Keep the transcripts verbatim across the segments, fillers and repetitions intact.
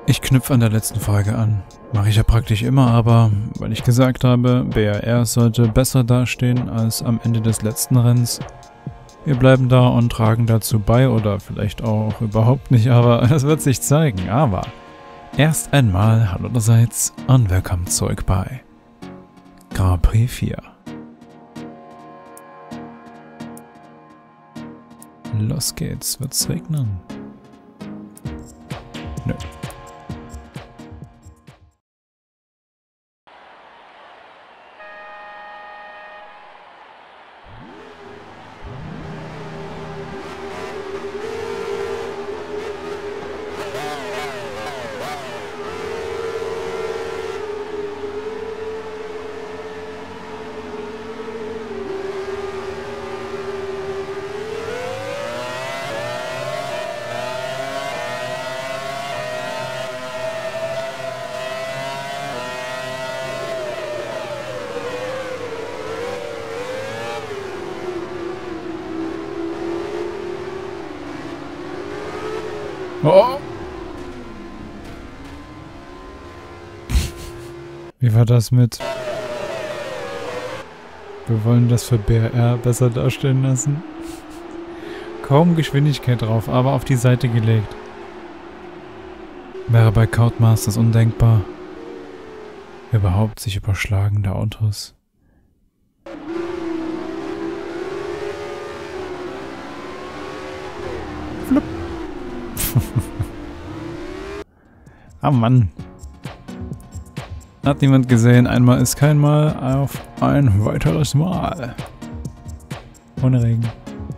Ich knüpfe an der letzten Folge an. Mache ich ja praktisch immer, aber weil ich gesagt habe, B R R sollte besser dastehen als am Ende des letzten Rennens. Wir bleiben da und tragen dazu bei oder vielleicht auch überhaupt nicht, aber das wird sich zeigen. Aber erst einmal hallo allerseits und willkommen zurück bei Grand Prix vier. Los geht's, wird's regnen? Nö. Oh! Wie war das mit? Wir wollen das für B R R besser darstellen lassen. Kaum Geschwindigkeit drauf, aber auf die Seite gelegt. Wäre bei Codemasters undenkbar. Überhaupt sich überschlagende Autos. Flupp. Ah Mann. Hat niemand gesehen, einmal ist kein Mal auf ein weiteres Mal. Ohne Regen.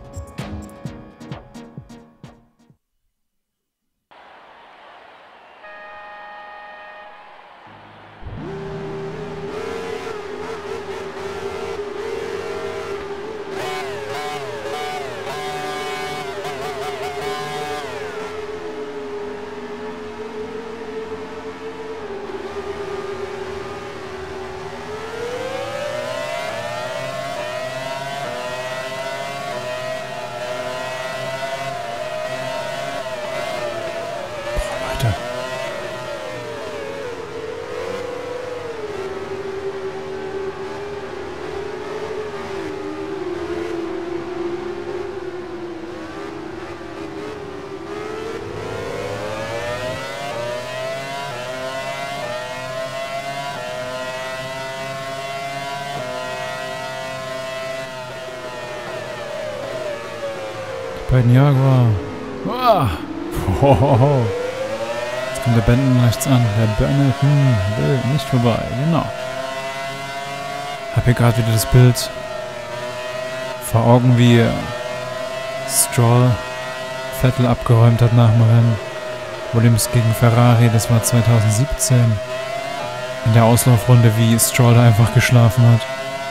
Beiden Jaguar. Ah. Hohoho. Jetzt kommt der Benton rechts an. Der Bennett hm, will nicht vorbei. Genau. Hab hier gerade wieder das Bild vor Augen, wie Stroll Vettel abgeräumt hat nach dem Rennen. Williams gegen Ferrari, das war zweitausendsiebzehn. In der Auslaufrunde, wie Stroll da einfach geschlafen hat.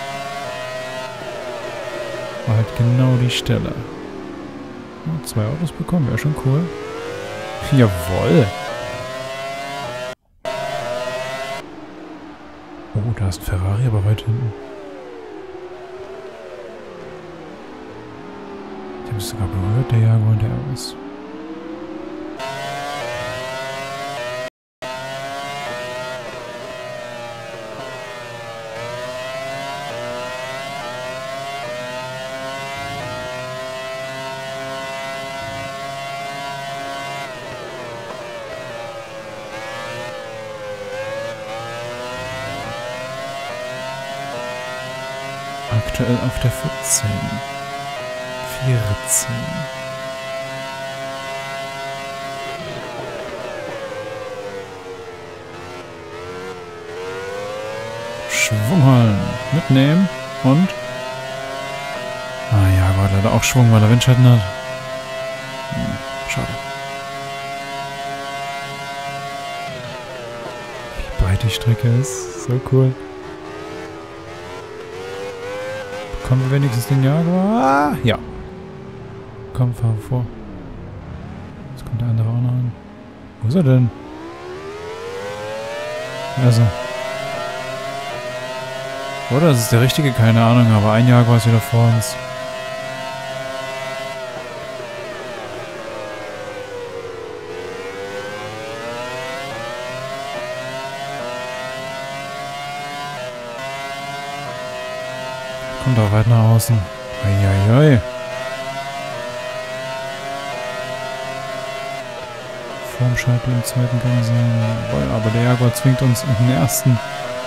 War halt genau die Stelle. Zwei Autos bekommen, wäre schon cool. Jawoll. Oh, da ist ein Ferrari, aber weit hinten. Die haben es sogar berührt, der Jaguar und der Autos. Aktuell auf der vierzehn. vierzehn. Schwung holen. Mitnehmen. Und? Ah ja, Gott, hat er auch Schwung, weil er Windschatten hat. Hm, schade. Wie breit die Strecke ist. So cool. Kommen wir wenigstens den Jaguar? Ah, ja. Komm, fahr vor. Jetzt kommt der andere auch noch an. Wo ist er denn? Also. Oder ist es der richtige? Keine Ahnung, aber ein Jaguar ist wieder vor uns. Kommt auch weit nach außen. Eieiei. Vorm Scheitel im zweiten Gang sein. Jawohl, aber der Jaguar zwingt uns in den ersten.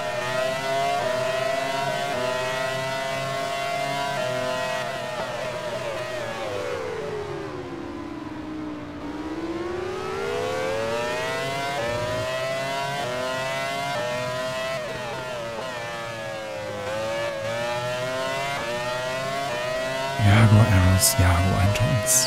Jaguar Arrows, Jaguar hinter uns.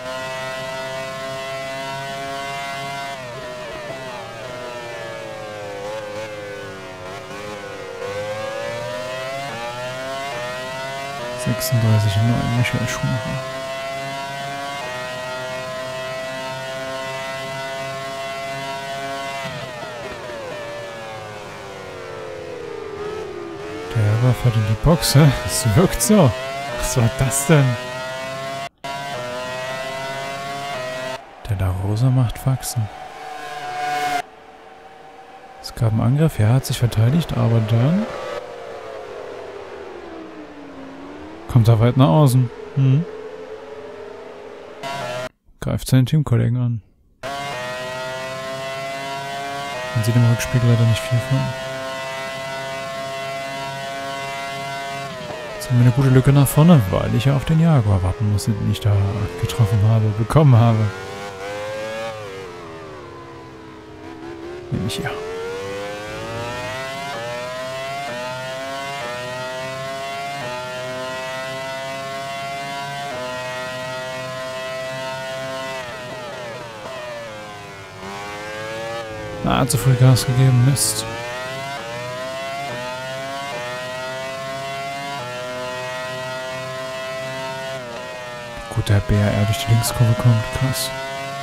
sechsunddreißig neun, Michael Schumacher. Der Jaguar fährt in die Box, hä? Das wirkt so. Was war das denn? Der La Rosa macht Faxen. Es gab einen Angriff, er hat sich verteidigt, aber dann kommt er weit nach außen. Hm. Greift seinen Teamkollegen an. Man sieht im Rückspiegel leider nicht viel von. Jetzt haben wir eine gute Lücke nach vorne, weil ich ja auf den Jaguar warten musste, den ich da getroffen habe, bekommen habe. Nehme ich hier. Ah, zu früh Gas gegeben, Mist. Gut, der B R R durch die Linkskurve kommt, krass.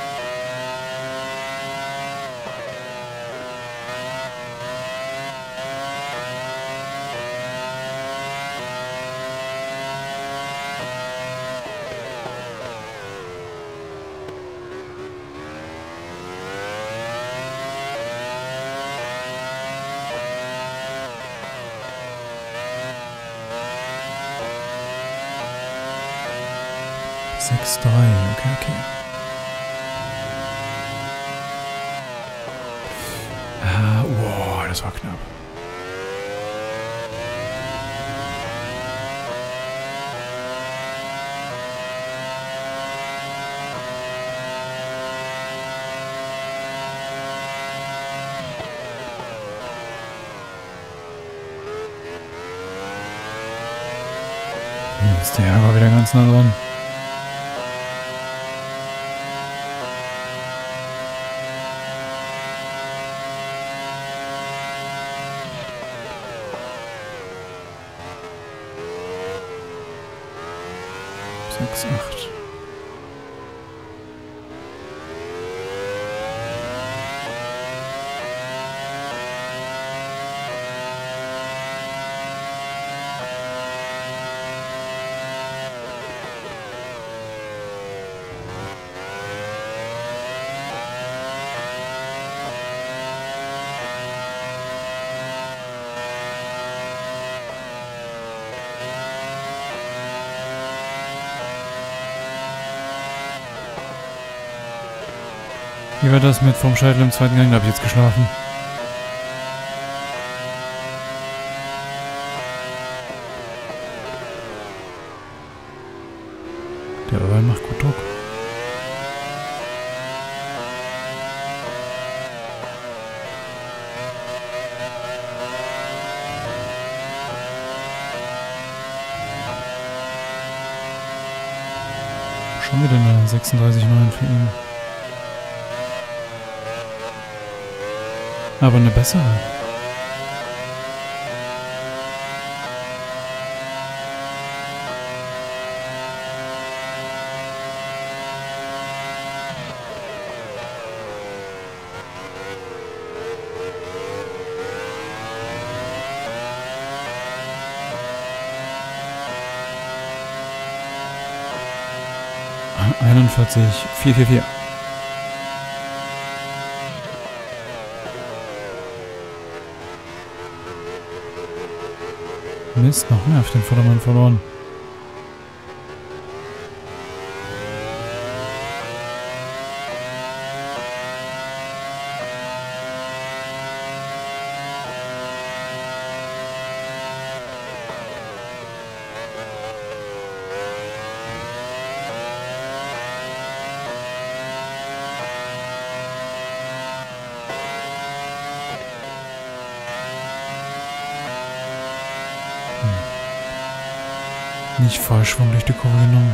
sechs drei, okay, okay. Ah, wow, das war knapp. Hm, ist der Jaguar wieder ganz nah dran. sechs acht. Wie war das mit vom Scheitel im zweiten Gang? Da habe ich jetzt geschlafen. Der Irvine macht gut Druck. Schon wieder eine sechsunddreißig neun für ihn. Aber eine bessere. einundvierzig vier vier vier. Mist, noch mehr auf den Vordermann verloren. Nicht Vollschwung durch die Kurve genommen.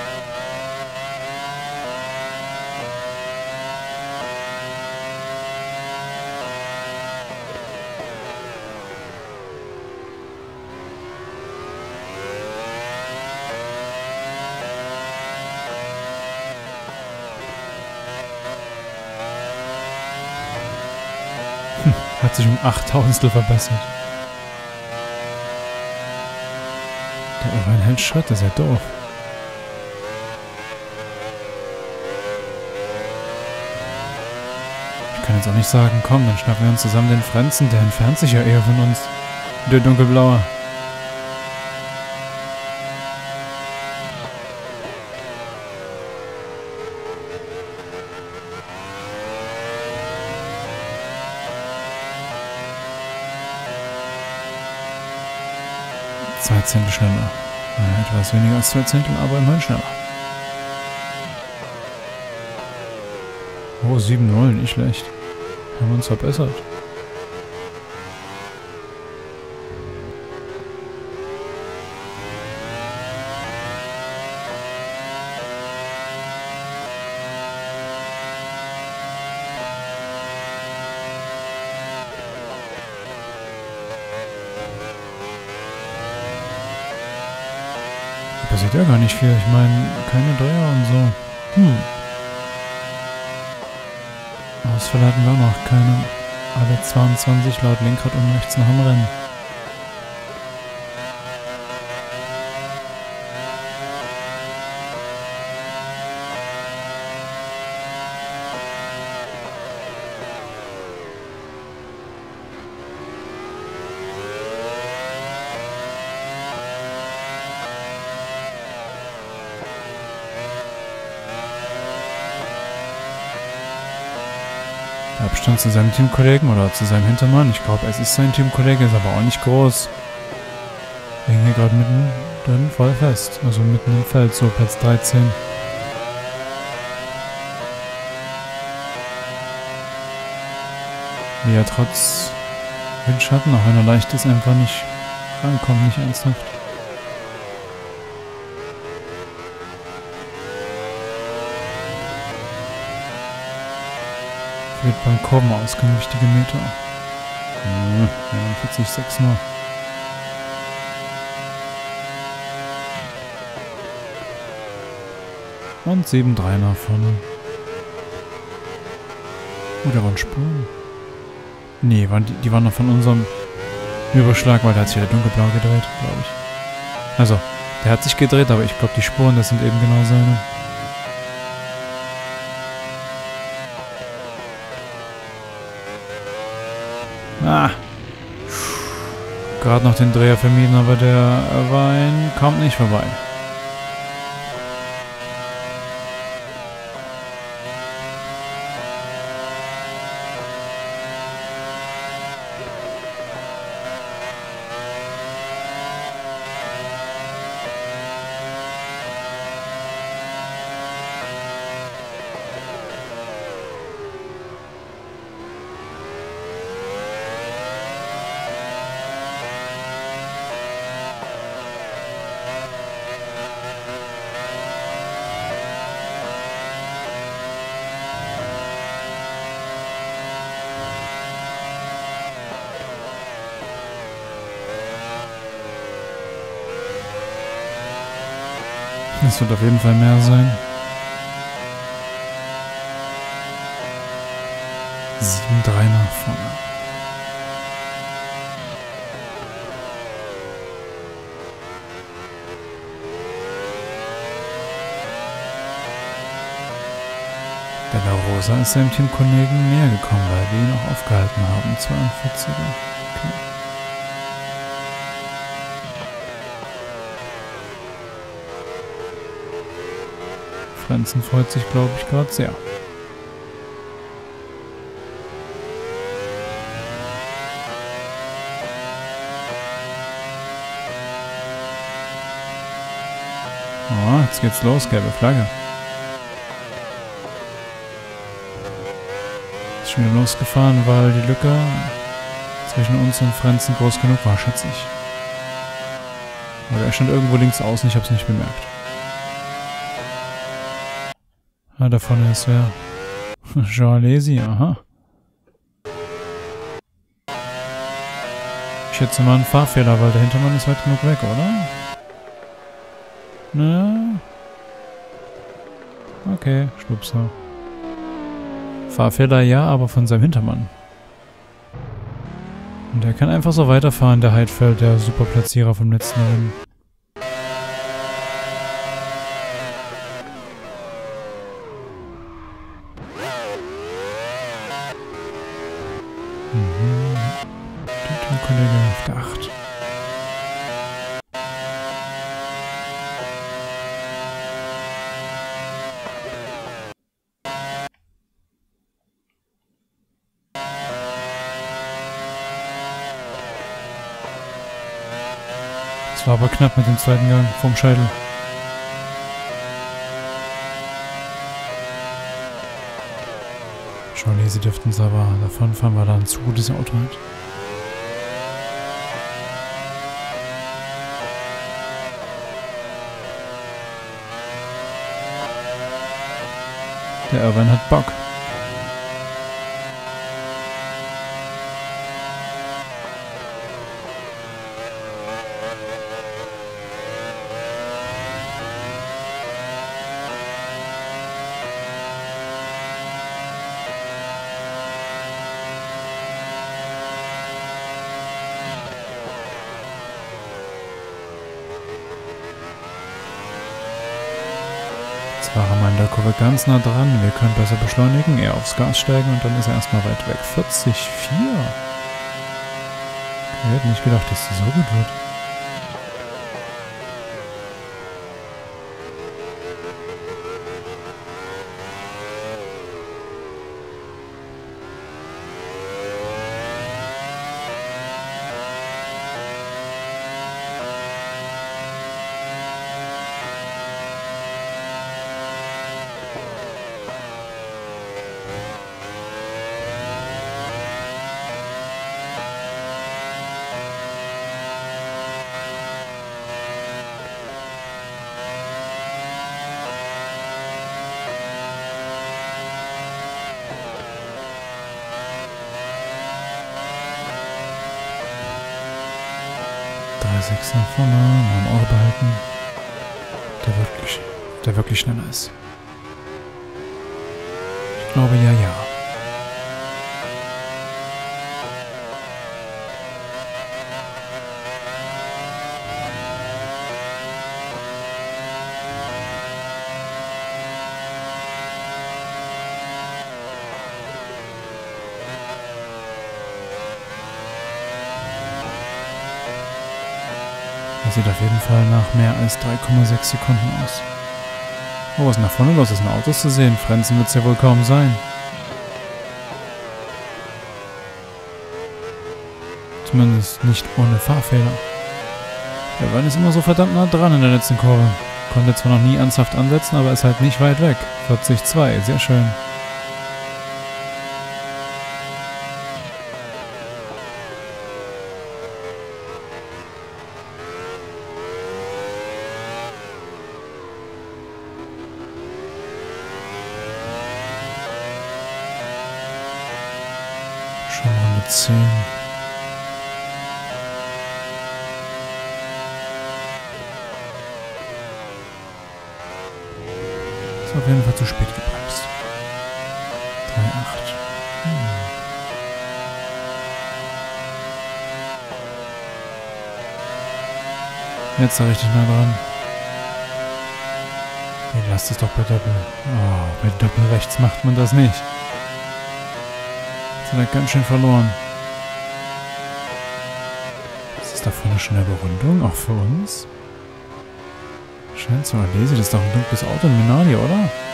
Hm, hat sich um achttausendstel verbessert. Der Irvine hält Schritt, das ist ja doof. Ich kann jetzt auch nicht sagen, komm, dann schnappen wir uns zusammen den Frenzen, der entfernt sich ja eher von uns. Der dunkelblaue. Zwei Zehntel schneller. Ja, etwas weniger als zwei Zehntel, aber immerhin schneller. Oh, sieben null, nicht schlecht. Haben wir uns verbessert. Passiert ja gar nicht viel. Ich meine, keine Dreher und so. Hm. Ausfälle hatten wir auch noch keine. Alle zweiundzwanzig laut Lenkrad und rechts nach dem Rennen. Der Abstand zu seinem Teamkollegen oder zu seinem Hintermann, ich glaube, es ist sein Teamkollege, ist aber auch nicht groß. Wir hängen hier gerade mitten drin voll fest, also mitten im Feld, so Platz dreizehn. Wie er trotz Windschatten, auch wenn er leicht ist, einfach nicht rankommt, nicht ernsthaft. Wird beim Kurvenausgang wichtige Meter. Hm, einundvierzig Komma sechs nur. Und sieben Komma drei nach vorne. Oh, da waren Spuren. Nee, waren die, die waren noch von unserem Überschlag, weil da hat sich der dunkelblau gedreht, glaube ich. Also, der hat sich gedreht, aber ich glaube, die Spuren, das sind eben genau seine. Ah. Gerade noch den Dreher vermieden, aber der Wein kommt nicht vorbei. Es wird auf jeden Fall mehr sein. sieben Komma drei nach vorne. Der La Rosa ist seinem Teamkollegen näher gekommen, weil wir ihn auch aufgehalten haben. zweiundvierziger. Okay. Frenzen freut sich, glaube ich, gerade sehr. Oh, jetzt geht's los, gelbe Flagge. Ist schon wieder losgefahren, weil die Lücke zwischen uns und Frenzen groß genug war, schätze ich. Aber er stand irgendwo links außen, ich hab's nicht bemerkt. Ah, da vorne ist wer? Jean Alesi, aha. Ich schätze mal einen Fahrfehler, weil der Hintermann ist weit genug weg, oder? Na? Okay, Schlupser. Fahrfehler ja, aber von seinem Hintermann. Und der kann einfach so weiterfahren, der Heidfeld, der Superplatzierer vom letzten Rennen. Mhm. Der Kollege auf der acht. Das war aber knapp mit dem zweiten Gang vom Scheitel. Schon sie dürften es aber davon fahren, weil da ein zu gutes Auto hat. Der Irvine hat Bock. Jetzt war er mal in der Kurve ganz nah dran. Wir können besser beschleunigen, eher aufs Gas steigen und dann ist er erstmal weit weg. vierzig vier. Ich hätte nicht gedacht, dass die so gut wird. drei sechs nach vorne, mal im Auge behalten. Der wirklich, der wirklich schneller ist. Ich glaube ja, ja. Das sieht auf jeden Fall nach mehr als drei Komma sechs Sekunden aus. Oh, was ist denn da vorne los? Ist ein Auto zu sehen? Frenzen wird es ja wohl kaum sein. Zumindest nicht ohne Fahrfehler. Der Wein ist immer so verdammt nah dran in der letzten Kurve. Konnte zwar noch nie ernsthaft ansetzen, aber ist halt nicht weit weg. vierzig zwei, sehr schön. Schon Runde zehn. Ist auf jeden Fall zu spät gebremst. drei acht. Hm. Jetzt ist er richtig nah dran. Nee, lasst es doch bei Doppel. Oh, bei Doppel rechts macht man das nicht. Jetzt hat er ganz schön verloren. Ist das da vorne schon eine Berundung? Auch für uns? Scheint so. Alesi, das ist doch ein dunkles Auto in Minardi, oder?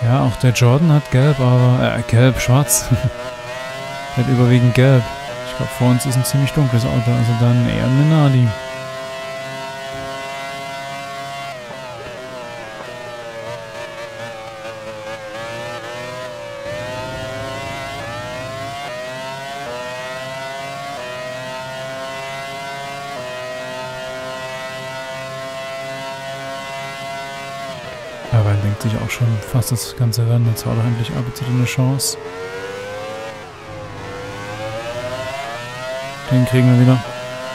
Ja, auch der Jordan hat gelb, aber... Äh, gelb, schwarz. Der hat überwiegend gelb. Ich glaube, vor uns ist ein ziemlich dunkles Auto, also dann eher ein Minardi. Aber er denkt sich auch schon fast das ganze Rennen. Jetzt war doch endlich A B C eine Chance. Den kriegen wir wieder.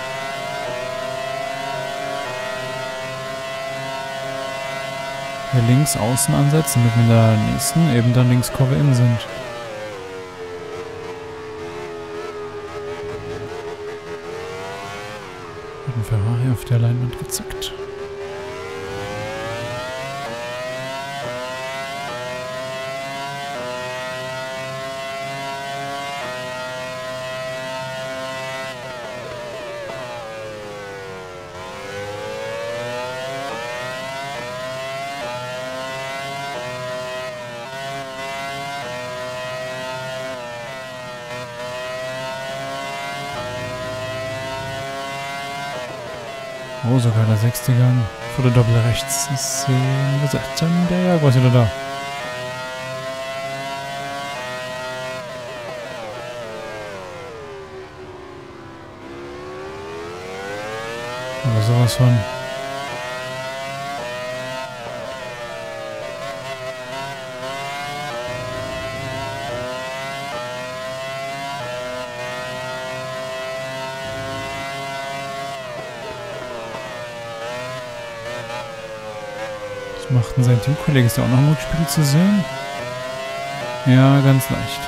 Hier links außen ansetzen, damit wir in der nächsten eben dann links Kurve innen sind. Hat ein Ferrari auf der Leinwand gezackt. Oh, sogar der sechste Gang. Vor der Doppel rechts ist äh, gesagt. Der Jaguar ist wieder da. Aber sowas von. Machten sein Teamkollege, ist ja auch noch im Rückspiel zu sehen? Ja, ganz leicht.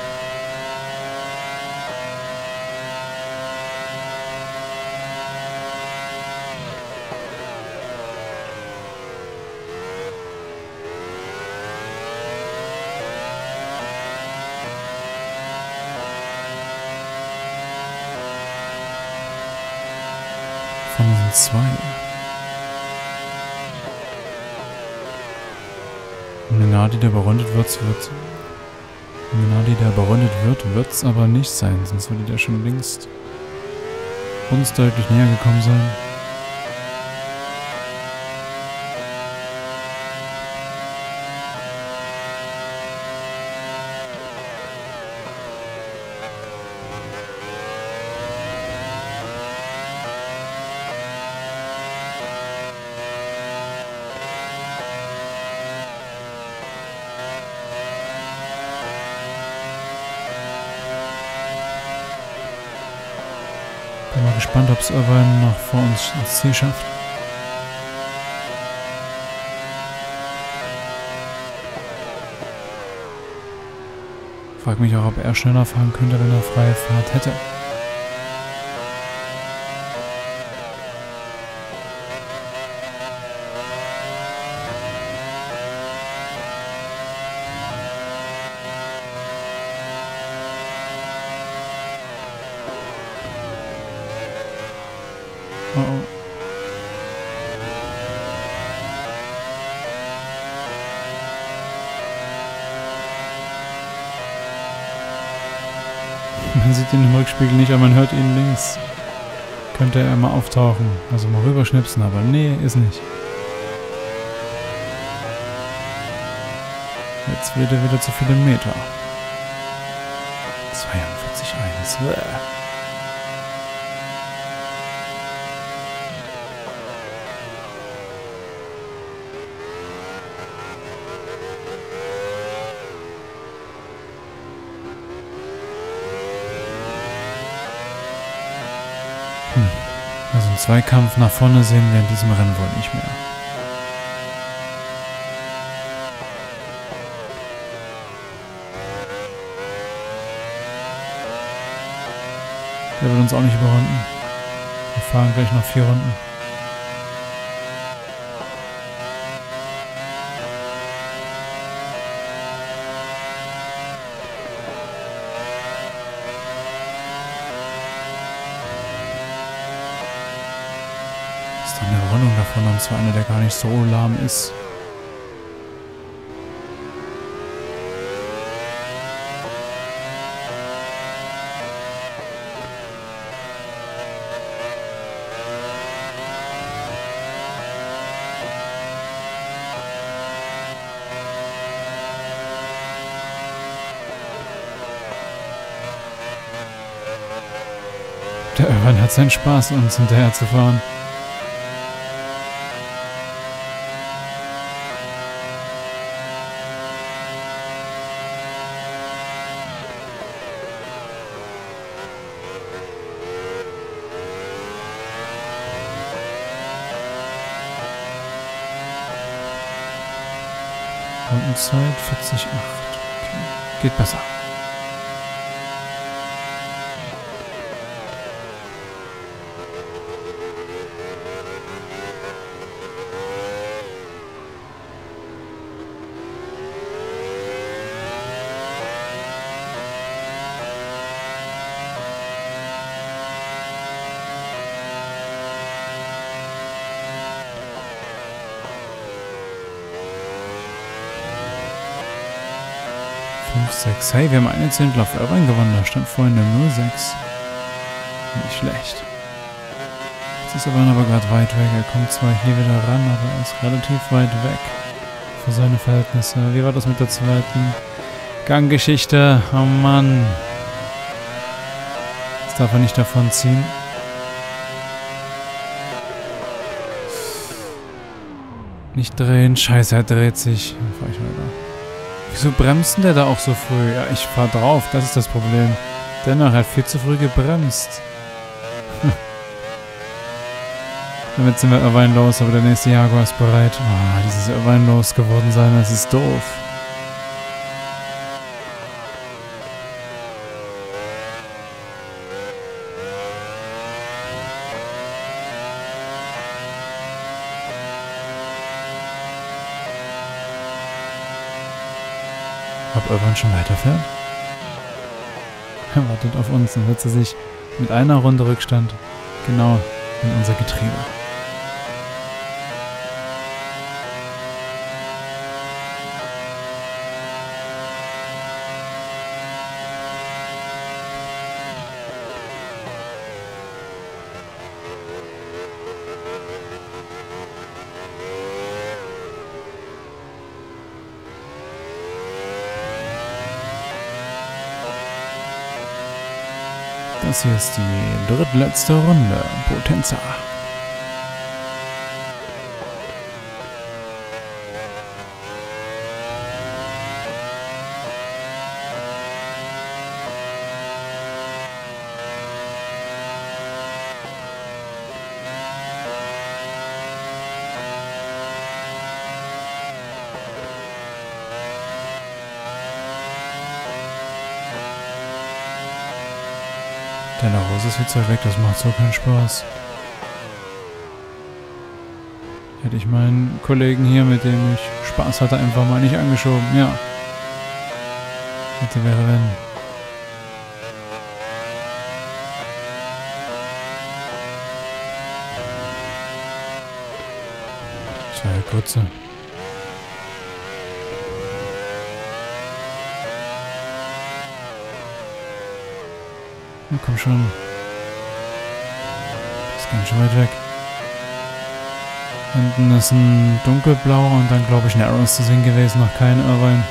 Von diesen zwei. Minardi, der überrundet wird, wird. Minardi, der überrundet wird, wird es aber nicht sein, sonst würde der schon längst uns deutlich näher gekommen sein. Bin mal gespannt, ob es irgendwann noch vor uns ins Ziel schafft. Frag mich auch, ob er schneller fahren könnte, wenn er freie Fahrt hätte. Oh oh. Man sieht ihn im Rückspiegel nicht, aber man hört ihn links. Könnte er mal auftauchen. Also mal rüberschnipsen, aber nee, ist nicht. Jetzt wird er wieder zu viele Meter. zweiundvierzig Komma eins. Hm. Also einen Zweikampf nach vorne sehen wir in diesem Rennen wohl nicht mehr. Der wird uns auch nicht überrunden. Wir fahren gleich noch vier Runden. Ist doch eine Rundung davon, und zwar eine, der gar nicht so lahm ist. Der Irvine hat seinen Spaß, uns hinterher zu fahren. Rundenzeit vierzig Komma acht. Okay. Geht besser. fünf, sechs. Hey, wir haben eine Zehntel auf Irvine gewonnen. Da stand vorhin eine null sechs. Nicht schlecht. Jetzt ist Irvine aber gerade weit weg. Er kommt zwar hier wieder ran, aber er ist relativ weit weg. Für seine Verhältnisse. Wie war das mit der zweiten Ganggeschichte? Oh Mann. Jetzt darf er nicht davon ziehen. Nicht drehen. Scheiße, er dreht sich. Dann fahr ich weiter. Wieso bremst denn der da auch so früh? Ja, ich fahr drauf, das ist das Problem. Dennoch, er hat viel zu früh gebremst. Damit sind wir Irvine los, aber der nächste Jaguar ist bereit. Oh, dieses Irvine los geworden sein, das ist doof. Ob Irvine schon weiterfährt? Er wartet auf uns und setzt sich mit einer Runde Rückstand genau in unser Getriebe. Das hier ist die drittletzte Runde. Potenza. Der La Rose ist viel zu weit weg, das macht so keinen Spaß. Hätte ich meinen Kollegen hier, mit dem ich Spaß hatte, einfach mal nicht angeschoben. Ja. Hätte wäre wenn. Tja, kurze. Na komm schon. Das ist ganz schön weit weg. Hinten ist ein dunkelblauer und dann glaube ich ein Arrows zu sehen gewesen, noch kein Irvine.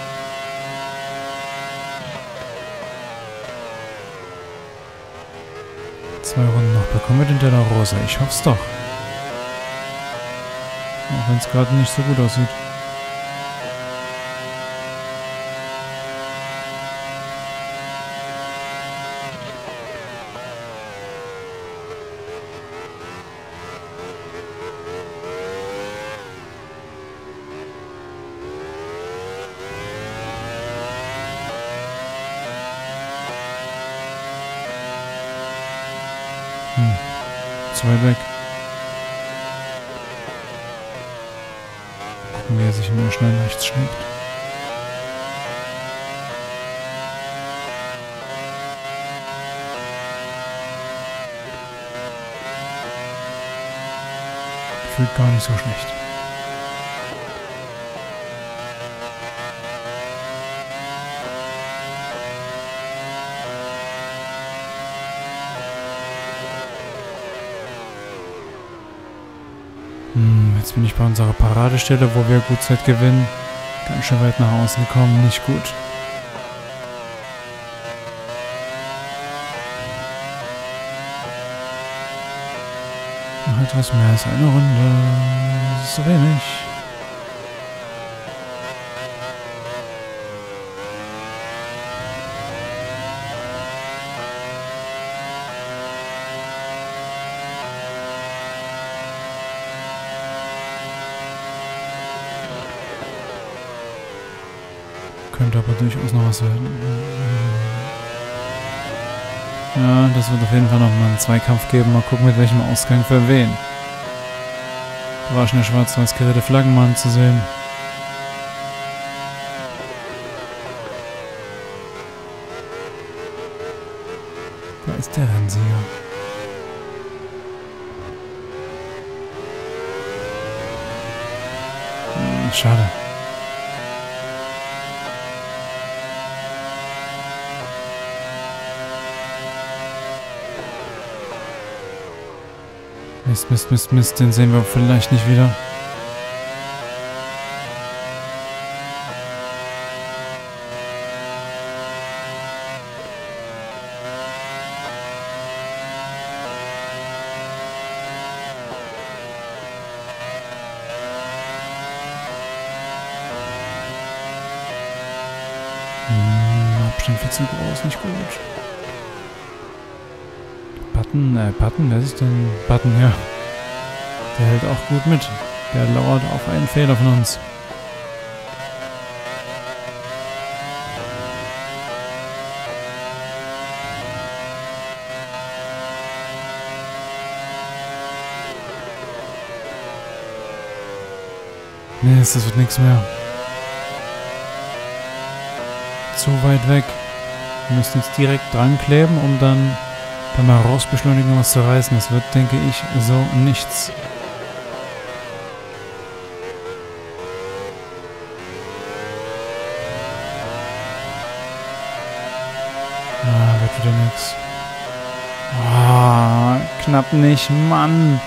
Zwei Runden noch. Bekommen wir den De La Rosa? Ich hoffe es doch. Auch wenn es gerade nicht so gut aussieht. Hm. Zu weit weg. Gucken, wie er sich immer schnell rechts schlägt. Fühlt gar nicht so schlecht. Jetzt bin ich bei unserer Paradestelle, wo wir gut Zeit gewinnen. Ganz schön weit nach außen gekommen, nicht gut. etwas mehr als eine Runde. Das ist so wenig. Könnte aber durchaus noch was werden. Ja, das wird auf jeden Fall nochmal einen Zweikampf geben. Mal gucken, mit welchem Ausgang für wen. Da war schon der schwarz-weiß karierte Flaggenmann zu sehen. Da ist der Rennsieger. Hm, schade. Mist, Mist, Mist, Mist, den sehen wir vielleicht nicht wieder. Hm, Abstand viel zu groß, nicht gut. Button, äh, Button, wer ist denn? Button, ja. Der hält auch gut mit. Der lauert auf einen Fehler von uns. Nee, das wird nichts mehr. Zu weit weg. Wir müssen jetzt direkt dran kleben, um dann beim Herausbeschleunigen was zu reißen. Das wird, denke ich, so nichts. Ah, wird wieder nichts. Ah, knapp nicht, Mann.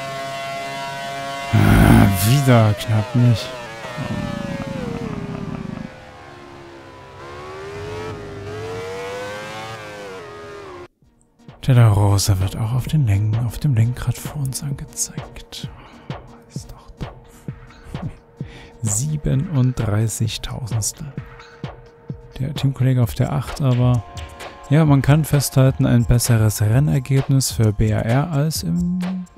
Ah, wieder knapp nicht. Der Rosa wird auch auf den Lenken, auf dem Lenkrad vor uns angezeigt. Ist doch doof. siebenunddreißigtausendstel. Der Teamkollege auf der acht, aber ja, man kann festhalten, ein besseres Rennergebnis für B R R als im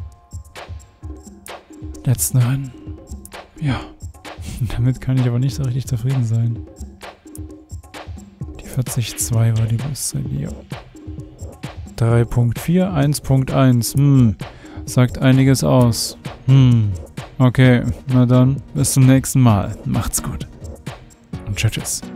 letzten Rennen. Ja, damit kann ich aber nicht so richtig zufrieden sein. Die vierzig Komma zwei war die Bestzeit, ja. drei Komma vier, eins Komma eins. Hm, sagt einiges aus. Hm, okay, na dann, bis zum nächsten Mal. Macht's gut. Und tschüss.